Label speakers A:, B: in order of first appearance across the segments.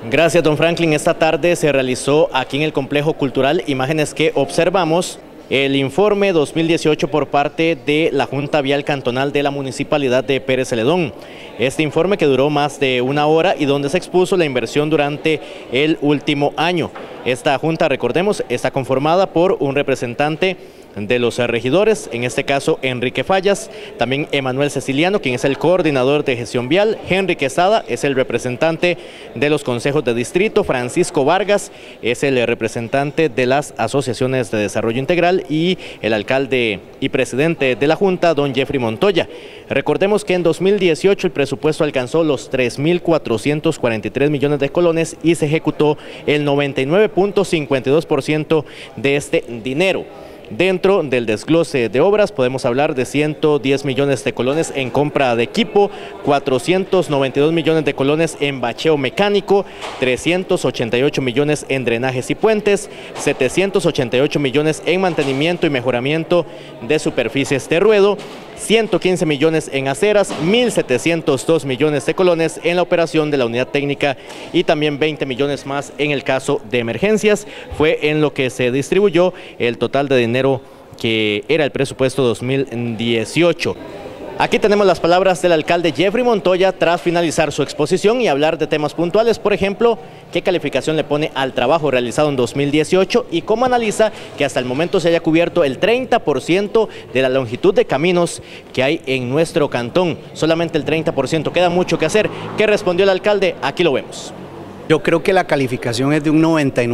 A: Gracias, don Franklin. Esta tarde se realizó aquí en el Complejo Cultural Imágenes que Observamos el informe 2018 por parte de la Junta Vial Cantonal de la Municipalidad de Pérez Celedón. Este informe que duró más de una hora y donde se expuso la inversión durante el último año. Esta junta, recordemos, está conformada por un representante de los regidores, en este caso Enrique Fallas, también Emanuel Ceciliano, quien es el coordinador de gestión vial, Henry Quesada es el representante de los consejos de distrito, Francisco Vargas es el representante de las asociaciones de desarrollo integral y el alcalde y presidente de la Junta, don Jeffrey Montoya. Recordemos que en 2018 el presupuesto alcanzó los 3.443 millones de colones y se ejecutó el 99.52% de este dinero. Dentro del desglose de obras podemos hablar de 110 millones de colones en compra de equipo, 492 millones de colones en bacheo mecánico, 388 millones en drenajes y puentes, 788 millones en mantenimiento y mejoramiento de superficies de ruedo, 115 millones en aceras, 1.702 millones de colones en la operación de la unidad técnica y también 20 millones más en el caso de emergencias. Fue en lo que se distribuyó el total de dinero que era el presupuesto 2018. Aquí tenemos las palabras del alcalde Jeffrey Montoya tras finalizar su exposición y hablar de temas puntuales, por ejemplo, qué calificación le pone al trabajo realizado en 2018 y cómo analiza que hasta el momento se haya cubierto el 30% de la longitud de caminos que hay en nuestro cantón. Solamente el 30%, queda mucho que hacer. ¿Qué respondió el alcalde? Aquí lo vemos.
B: Yo creo que la calificación es de un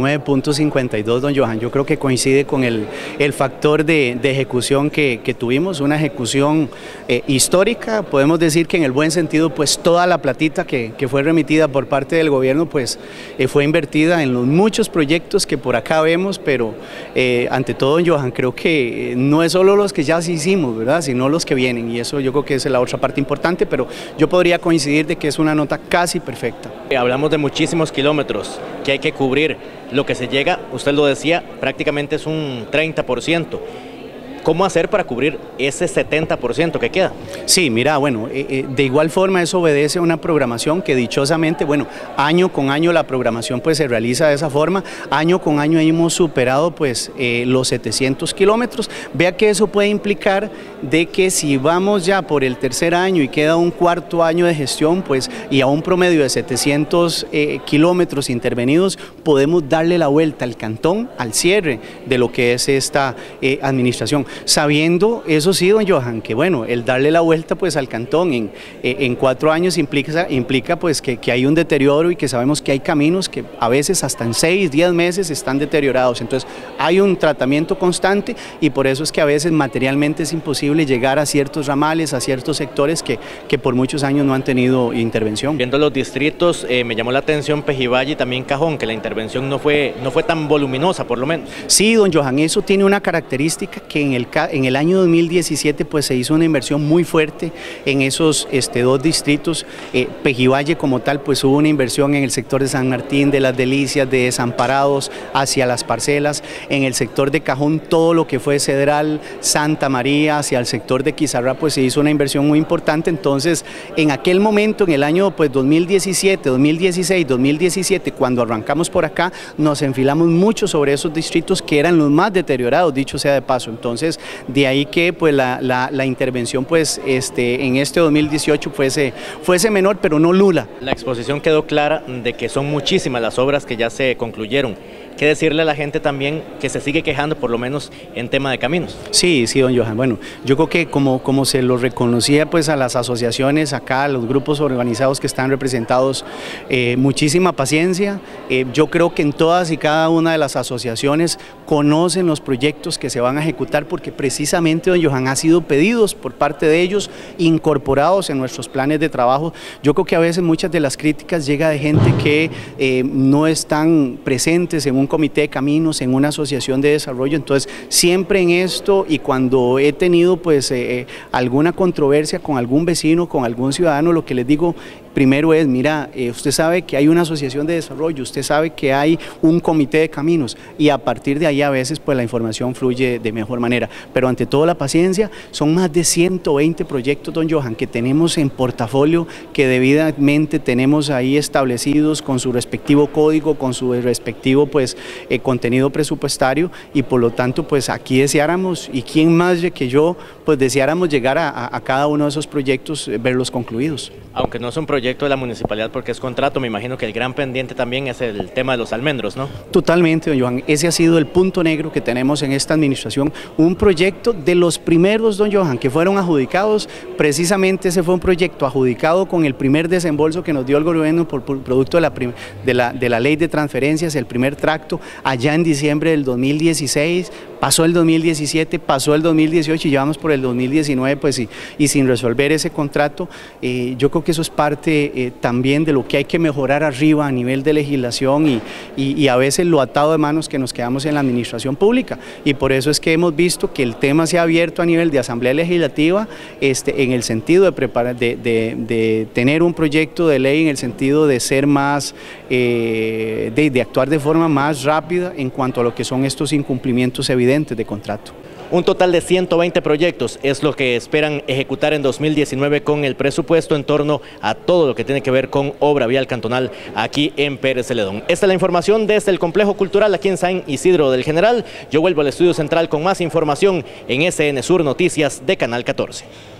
B: 99.52, don Johan. Yo creo que coincide con el factor de ejecución que tuvimos, una ejecución histórica. Podemos decir que en el buen sentido, pues toda la platita que fue remitida por parte del gobierno, pues fue invertida en los muchos proyectos que por acá vemos, pero ante todo, don Johan, creo que no es solo los que ya sí hicimos, ¿verdad?, sino los que vienen, y eso yo creo que es la otra parte importante, pero yo podría coincidir de que es una nota casi perfecta.
A: Hablamos de muchísimos kilómetros que hay que cubrir. Lo que se llega, usted lo decía, prácticamente es un 30%. ¿Cómo hacer para cubrir ese 70% que queda?
B: Sí, mira, bueno, de igual forma eso obedece a una programación que dichosamente, bueno, año con año la programación pues se realiza de esa forma, año con año hemos superado pues los 700 kilómetros. Vea que eso puede implicar de que si vamos ya por el tercer año y queda un cuarto año de gestión, pues y a un promedio de 700 kilómetros intervenidos, podemos darle la vuelta al cantón al cierre de lo que es esta administración. Sabiendo, eso sí, don Johan, que bueno, el darle la vuelta pues al cantón en 4 años implica pues que hay un deterioro y que sabemos que hay caminos que a veces hasta en 6, 10 meses están deteriorados. Entonces hay un tratamiento constante y por eso es que a veces materialmente es imposible llegar a ciertos ramales, a ciertos sectores que por muchos años no han tenido intervención. Viendo
A: los distritos, me llamó la atención Pejivalle y también Cajón, que la intervención no fue tan voluminosa por lo menos.
B: Sí, don Johan, eso tiene una característica que en el año 2017 pues se hizo una inversión muy fuerte en esos 2 distritos. Pejivalle como tal pues hubo una inversión en el sector de San Martín, de Las Delicias, de Desamparados hacia las parcelas. En el sector de Cajón todo lo que fue Cedral, Santa María, hacia el sector de Quizarra pues se hizo una inversión muy importante. Entonces en aquel momento, en el año pues 2017, 2016, 2017, cuando arrancamos por acá nos enfilamos mucho sobre esos distritos que eran los más deteriorados, dicho sea de paso. Entonces de ahí que pues la intervención pues en este 2018 fuese menor, pero no nula.
A: La exposición quedó clara de que son muchísimas las obras que ya se concluyeron. ¿Qué decirle a la gente también que se sigue quejando por lo menos en tema de caminos?
B: Sí, don Johan, bueno, yo creo que como se lo reconocía pues a las asociaciones acá, a los grupos organizados que están representados, muchísima paciencia. Yo creo que en todas y cada una de las asociaciones conocen los proyectos que se van a ejecutar porque precisamente, don Johan, ha sido pedidos por parte de ellos, incorporados en nuestros planes de trabajo. Yo creo que a veces muchas de las críticas llega de gente que no están presentes en un comité de caminos, en una asociación de desarrollo. Entonces siempre en esto, y cuando he tenido pues alguna controversia con algún vecino, con algún ciudadano, lo que les digo, Primero es, mira, usted sabe que hay una asociación de desarrollo, usted sabe que hay un comité de caminos, y a partir de ahí a veces pues la información fluye de mejor manera. Pero ante todo la paciencia, son más de 120 proyectos, don Johan, que tenemos en portafolio, que debidamente tenemos ahí establecidos con su respectivo código, con su respectivo pues contenido presupuestario, y por lo tanto pues aquí deseáramos, y quién más que yo, pues deseáramos llegar a cada uno de esos proyectos, verlos concluidos.
A: Aunque no es un proyecto de la municipalidad porque es contrato, me imagino que el gran pendiente también es el tema de los almendros, ¿no?
B: Totalmente, don Johan, ese ha sido el punto negro que tenemos en esta administración, un proyecto de los primeros, don Johan, que fueron adjudicados. Precisamente ese fue un proyecto adjudicado con el primer desembolso que nos dio el gobierno por producto de la ley de transferencias, el primer tracto, allá en diciembre del 2016, pasó el 2017, pasó el 2018 y llevamos por el 2019, pues y sin resolver ese contrato. Yo creo que eso es parte también de lo que hay que mejorar arriba a nivel de legislación y a veces lo atado de manos que nos quedamos en la administración pública, y por eso es que hemos visto que el tema se ha abierto a nivel de Asamblea Legislativa, en el sentido de tener un proyecto de ley, en el sentido de ser más, de actuar de forma más rápida en cuanto a lo que son estos incumplimientos evidentes de contrato.
A: Un total de 120 proyectos es lo que esperan ejecutar en 2019 con el presupuesto en torno a todo lo que tiene que ver con obra vial cantonal aquí en Pérez Celedón. Esta es la información desde el Complejo Cultural aquí en San Isidro del General. Yo vuelvo al estudio central con más información en SN Sur Noticias de Canal 14.